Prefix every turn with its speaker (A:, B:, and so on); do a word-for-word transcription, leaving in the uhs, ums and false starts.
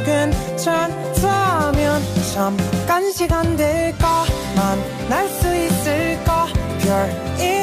A: 괜찮다면 잠깐 시간 될까 만날 수 있을까 별